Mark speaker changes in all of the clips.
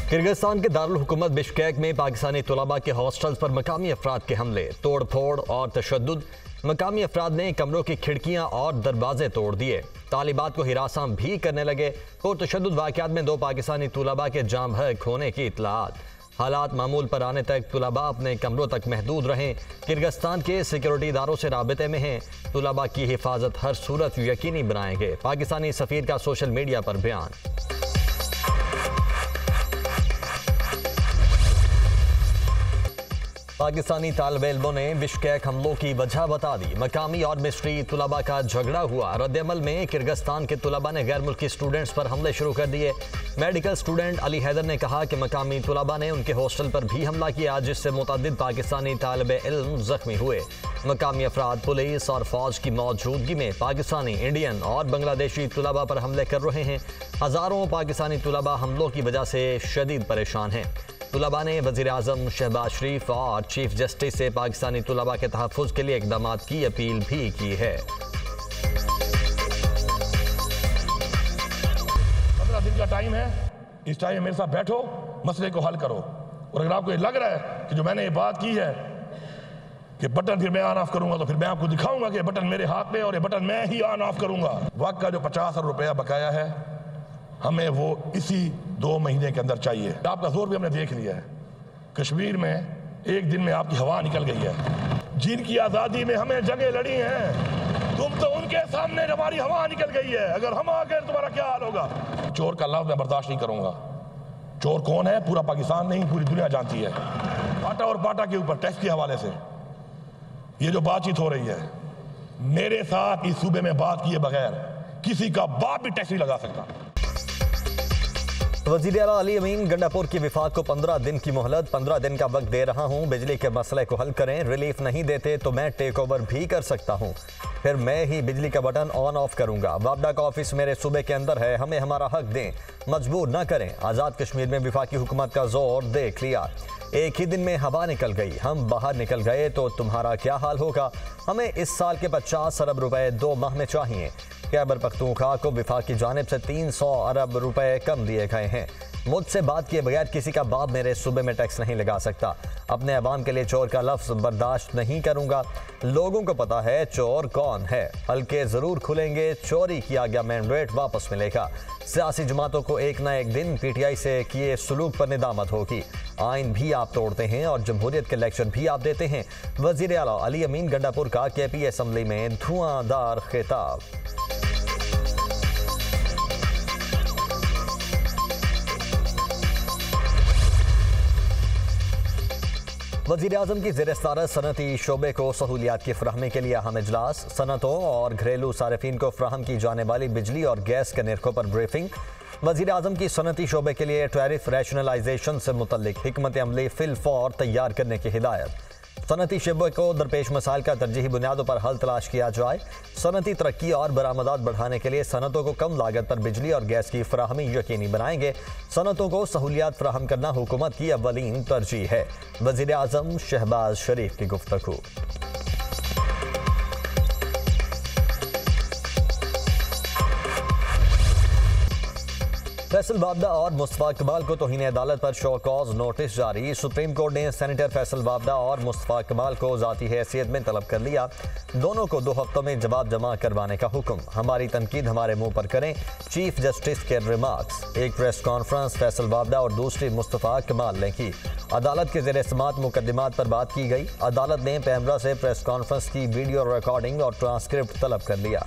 Speaker 1: Kyrgyzstan के दारुल हुकूमत Bishkek में पाकिस्तानी तलबा के हॉस्टल्स पर मकामी अफराद के हमले, तोड़ फोड़ और तशद्दुद। मकामी अफराद ने कमरों की खिड़कियां और दरवाजे तोड़ दिए, तालिबात को हिरासा भी करने लगे। पुरतशद्दुद वाक़यात में 2 पाकिस्तानी तलबा के जाम बहक होने की इत्तलात। हालात मामूल पर आने तक तलबा अपने कमरों तक महदूद रहें। किर्गिस्तान के सिक्योरिटी इदारों से राबते में हैं। तलबा की हिफाजत हर सूरत यकीनी बनाएंगे। पाकिस्तानी सफ़ीर का सोशल मीडिया पर बयान। पाकिस्तानी तालिब इल्मों ने बिश्केक हमलों की वजह बता दी। मकामी और मिस्री तलबा का झगड़ा हुआ। रद्द-ए-अमल में किर्गिस्तान के तलबा ने गैर मुल्की स्टूडेंट्स पर हमले शुरू कर दिए। मेडिकल स्टूडेंट अली हैदर ने कहा कि मकामी तलबा ने उनके हॉस्टल पर भी हमला किया, जिससे मुतअद्दिद पाकिस्तानी तालिब इल्म जख्मी हुए। मकामी अफराद पुलिस और फौज की मौजूदगी में पाकिस्तानी, इंडियन और बांग्लादेशी तलबा पर हमले कर रहे हैं। हज़ारों पाकिस्तानी तलबा हमलों की वजह से शदीद परेशान हैं। तलबा ने वज़ीर आज़म शहबाज शरीफ और चीफ जस्टिस से पाकिस्तानी तलबा के तहफ़्फ़ुज़ के लिए इक़दाम की अपील भी की है।
Speaker 2: 15 दिन का टाइम है, इस टाइम मेरे साथ बैठो, मसले को हल करो। और अगर आपको ये लग रहा है कि जो मैंने ये बात की है कि बटन फिर मैं ऑन ऑफ करूंगा, तो फिर मैं आपको दिखाऊंगा कि बटन मेरे हाथ में और ये बटन मैं ही ऑन ऑफ करूंगा। वक्त का जो 50,000 रुपया बकाया है, हमें वो इसी 2 महीने के अंदर चाहिए। आपका जोर भी हमने देख लिया है। कश्मीर में एक दिन में आपकी हवा निकल गई है। जिनकी आज़ादी में हमें जंगें लड़ी हैं, तुम तो उनके सामने हमारी हवा निकल गई है। अगर हम आ गए तुम्हारा क्या हाल होगा? चोर का लफ्ज़ मैं बर्दाश्त नहीं करूंगा। चोर कौन है पूरा पाकिस्तान नहीं, पूरी दुनिया जानती है। पाटा और पाटा के ऊपर टैक्स के हवाले से ये जो बातचीत हो रही है, मेरे साथ इस सूबे में बात किए बगैर किसी का बाप भी टैक्स नहीं लगा सकता।
Speaker 1: वज़ीर आला अली अमीन गंडापुर की विफाक को 15 दिन की मोहलत, 15 दिन का वक्त दे रहा हूँ, बिजली के मसले को हल करें। रिलीफ नहीं देते तो मैं टेक ओवर भी कर सकता हूँ, फिर मैं ही बिजली का बटन ऑन ऑफ करूँगा। वापडा का ऑफिस मेरे सूबे के अंदर है, हमें हमारा हक दें, मजबूर न करें। आज़ाद कश्मीर में विफाकी हुकूमत का जोर देख लिया। एक ही दिन में हवा निकल गई, हम बाहर निकल गए तो तुम्हारा क्या हाल होगा? हमें इस साल के 50 अरब रुपए 2 माह में चाहिए। खैबर पख्तूनख्वा को विफाक की जानिब से 300 अरब रुपए कम दिए गए हैं। मुझसे बात किए बगैर किसी का बाप मेरे सूबे में टैक्स नहीं लगा सकता। अपने अवाम के लिए चोर का लफ्ज़ बर्दाश्त नहीं करूंगा। लोगों को पता है चोर कौन है। हल्के ज़रूर खुलेंगे, चोरी किया गया मैंडेट वापस मिलेगा। सियासी जमातों को एक ना एक दिन PTI से किए सलूक पर निदामत होगी। आइन भी आप तोड़ते हैं और जमहूरियत के लेक्चर भी आप देते हैं। वज़ीर आला अली अमीन गंडापुर का KP असम्बली में धुआंधार खिताब। वज़ीर आज़म की ज़ेर-ए-सदारत सनती शोबे को सहूलियात की फराहमी के लिए अहम इजलास। सनतों और घरेलू सारिफीन को फराहम की जाने वाली बिजली और गैस के निर्खों पर ब्रीफिंग। वज़ीर आज़म की सनती शोबे के लिए टैरिफ रैशनलाइजेशन से मुतल्लिक हिकमत अमली फिल फौर तैयार करने की हिदायत। सनती शोबे को दरपेश मसाइल का तरजीही बुनियादों पर हल तलाश किया जाए। सनती तरक्की और बरामदात बढ़ाने के लिए सनतों को कम लागत पर बिजली और गैस की फराहमी यकीनी बनाएंगे। सनतों को सहूलियात फराहम करना हुकूमत की अव्वलीन तरजीह है। वज़ीर आज़म शहबाज शरीफ की गुफ्तगू। फैसल वाबदा और मुस्तफ़ा कमाल को तौहीन अदालत पर शो कॉज नोटिस जारी। सुप्रीम कोर्ट ने सेनेटर फैसल वाबदा और मुस्तफ़ा कमाल को ज़ाती हैसियत में तलब कर लिया। दोनों को 2 हफ्तों में जवाब जमा करवाने का हुक्म। हमारी तनकीद हमारे मुंह पर करें, चीफ जस्टिस के रिमार्क्स। एक प्रेस कॉन्फ्रेंस फैसल वाबदा और दूसरी मुस्तफ़ा कमाल ने की। अदालत के ज़ेर समात मुकदमात पर बात की गई। अदालत ने पैमरा से प्रेस कॉन्फ्रेंस की वीडियो रिकॉर्डिंग और ट्रांसक्रिप्ट तलब कर लिया।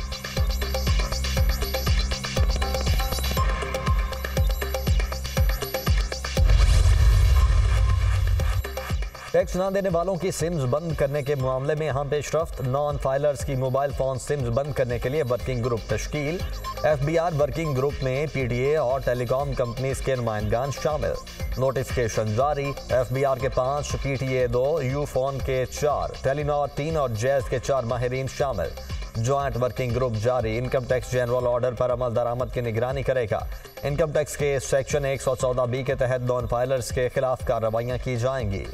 Speaker 1: टैक्स न देने वालों की सिम्स बंद करने के मामले में अहम पेशरफ्त। नॉन फाइलर्स की मोबाइल फ़ोन सिम्स बंद करने के लिए वर्किंग ग्रुप तश्कील। FBR वर्किंग ग्रुप में PTA और टेलीकॉम कंपनीज के नुमाइंदगान शामिल। नोटिफिकेशन जारी। FBR के 5, PTA 2, यूफोन के 4, टेलीनॉर 3 और जैज़ के 4 माहिरीन शामिल। जॉइंट वर्किंग ग्रुप जारी। इनकम टैक्स जनरल ऑर्डर पर अमल दरामद की निगरानी करेगा। इनकम टैक्स के सेक्शन 114B के तहत नॉन फाइलर्स के खिलाफ कार्रवाइयाँ की जाएंगी।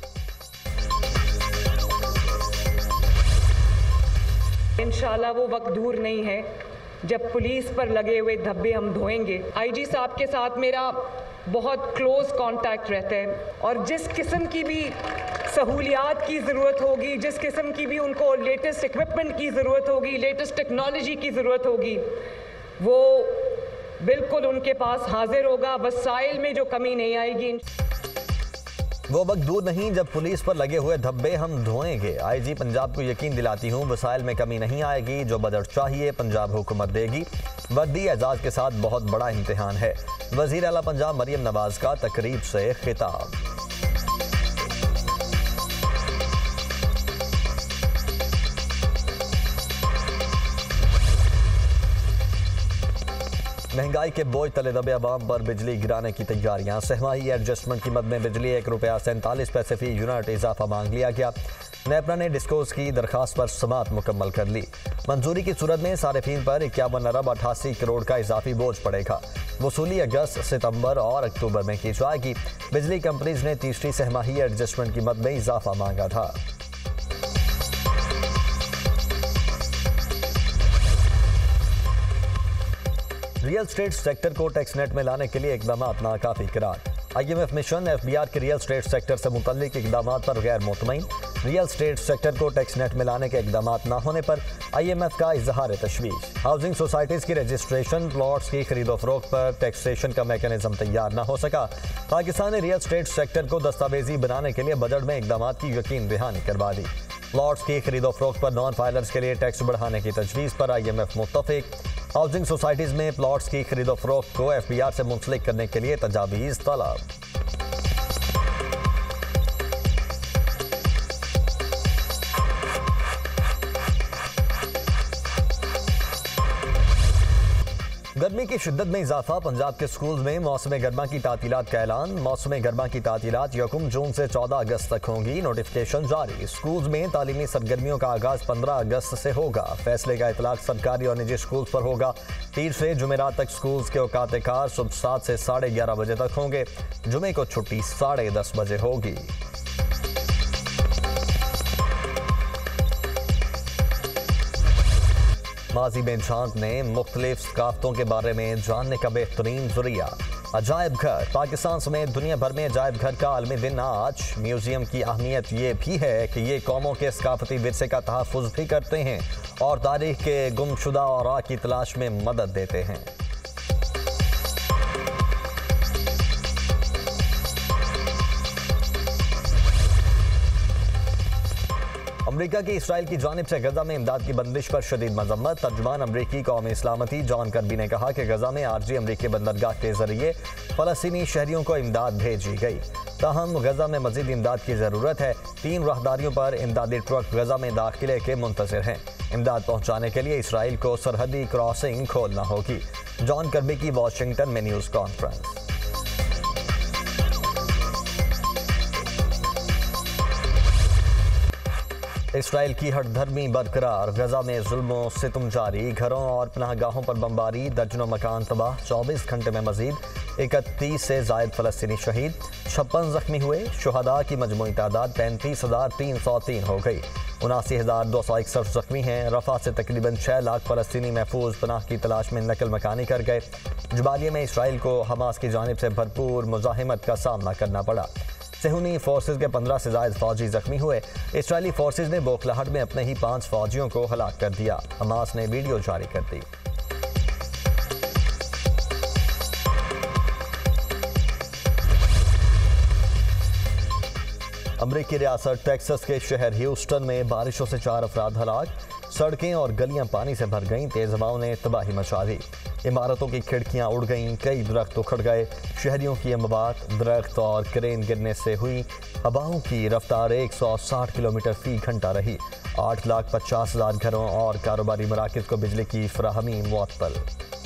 Speaker 3: इंशाल्लाह वो वक्त दूर नहीं है जब पुलिस पर लगे हुए धब्बे हम धोएंगे। आईजी साहब के साथ मेरा बहुत क्लोज कांटेक्ट रहता है और जिस किस्म की भी सहूलियात की ज़रूरत होगी, जिस किस्म की भी उनको लेटेस्ट इक्विपमेंट की ज़रूरत होगी, लेटेस्ट टेक्नोलॉजी की ज़रूरत होगी, वो बिल्कुल उनके पास हाजिर होगा। वसाइल में जो कमी नहीं आएगी।
Speaker 1: वो वक्त दूर नहीं जब पुलिस पर लगे हुए धब्बे हम धोएंगे। आईजी पंजाब को यकीन दिलाती हूँ वसाइल में कमी नहीं आएगी। जो बजट चाहिए पंजाब हुकूमत देगी। वर्दी एजाज के साथ बहुत बड़ा इम्तिहान है। वजीर आला पंजाब मरियम नवाज का तकरीब से खिताब। महंगाई के बोझ तले दबे अवाम पर बिजली गिराने की तैयारियां। सहमाही एडजस्टमेंट कीमत में बिजली ₹1.47 फी यूनिट इजाफा मांग लिया गया। नेपरा ने डिस्कोस की दरखास्त पर समाअत मुकम्मल कर ली। मंजूरी की सूरत में सारिफीन पर 51 अरब 88 करोड़ का इजाफी बोझ पड़ेगा। वसूली अगस्त, सितंबर और अक्टूबर में की जाएगी। बिजली कंपनीज ने तीसरी सहमाही एडजस्टमेंट कीमत में इजाफा मांगा था। रियल स्टेट सेक्टर को टैक्स नेट में लाने के लिए इकदाम नाकाफी करार। IMF मिशन FBR के रियल स्टेट सेक्टर से मुतल्लिक इकदाम पर गैर मुतमईन। रियल स्टेट सेक्टर को टैक्स नेट में लाने के इकदाम ना होने पर IMF का इजहार तशवीश। हाउसिंग सोसाइटीज़ की रजिस्ट्रेशन, प्लॉट्स की खरीदो फरोख्त पर टैक्सेशन का मैकेनिज्म तैयार न हो सका। पाकिस्तान ने रियल स्टेट सेक्टर को दस्तावेजी बनाने के लिए बजट में इकदाम की यकीन दहानी करवा दी। प्लॉट्स की खरीदो फरोख्त पर नॉन फाइलर्स के लिए टैक्स बढ़ाने की तजवीज़ पर IMF मुत्तफिक। हाउसिंग सोसाइटीज़ में प्लॉट्स की खरीदो फरोख्त को FBR से मुंसलिक करने के लिए तजावीज़ तलब। गर्मी की शिद्दत में इजाफा। पंजाब के स्कूल में मौसम गर्मा की तातीलात का ऐलान। मौसम गर्मा की तातीलात 1 जून से 14 अगस्त तक होंगी। नोटिफिकेशन जारी। स्कूल में तालीमी सरगर्मियों का आगाज 15 अगस्त से होगा। फैसले का इतलाक सरकारी और निजी स्कूल पर होगा। पीर से जुमेरात तक स्कूल के औकात कार सुबह 7 से 11:30 बजे तक होंगे। जुमे को छुट्टी 10:30 बजे होगी। माजी में झांकने मुख्तलिफ सकाफतों के बारे में जानने का बेहतरीन जरिया। अजायब घर। पाकिस्तान समेत दुनिया भर में अजायब घर का आलमी दिन आज। म्यूजियम की अहमियत ये भी है कि ये कौमों के सकाफती विरसे का तहफ़्फ़ुज़ भी करते हैं और तारीख के गुमशुदा औरा की तलाश में मदद देते हैं। अमरीका की इसराइल की जानिब से गजा में इमदाद की बंदिश पर शदीद मजम्मत। तर्जुमान अमरीकी कौमी इस्लामती जॉन कर्बी ने कहा कि गजा में आरजी अमरीकी बंदरगाह के जरिए फ़लस्तीनी शहरियों को इमदाद भेजी गई। ताहम गजा में मजीद इमदाद की ज़रूरत है। 3 राहदारियों पर इमदादी ट्रक गजा में दाखिले के मुंतज़िर हैं। इमदाद पहुँचाने के लिए इसराइल को सरहदी क्रॉसिंग खोलना होगी। जॉन कर्बी की वाशिंगटन में न्यूज़ कॉन्फ्रेंस। इसराइल की हठधर्मी बरकरार। गजा में जुल्म सितम जारी। घरों और पनाहगाहों पर बमबारी। दर्जनों मकान तबाह। 24 घंटे में मजीद 31 से जायद फ़लस्तीनी शहीद। 56 जख्मी हुए। शुहदा की मजमूई तादाद 35,303 हो गई। 79,261 जख्मी हैं। रफा से तकरीबन 6 लाख फ़लस्तीनी महफूज पनाह की तलाश में नकल मकानी कर गए। जबालिया में इसराइल को हमास की जानिब से भरपूर मुज़ाहिमत का सामना करना पड़ा। सेहूनी फोर्सेज के 15 से ज़ायद फौजी जख्मी हुए। इसराइली फोर्सेज ने बोखलाहट में अपने ही 5 फौजियों को हलाक कर दिया। हमास ने वीडियो जारी कर दी। अमरीकी रियासत टेक्सास के शहर ह्यूस्टन में बारिशों से 4 अफराद हलाक। सड़कें और गलियां पानी से भर गईं। तेज हवाओं ने तबाही मचा दी। इमारतों की खिड़कियां उड़ गईं। कई दरख्त उखड़ गए। शहरियों की अमवात दरख्त और क्रेन गिरने से हुई। हवाओं की रफ्तार 160 किलोमीटर फी घंटा रही। 8,50,000 घरों और कारोबारी मराकज़ को बिजली की फराहमी मुअत्तल।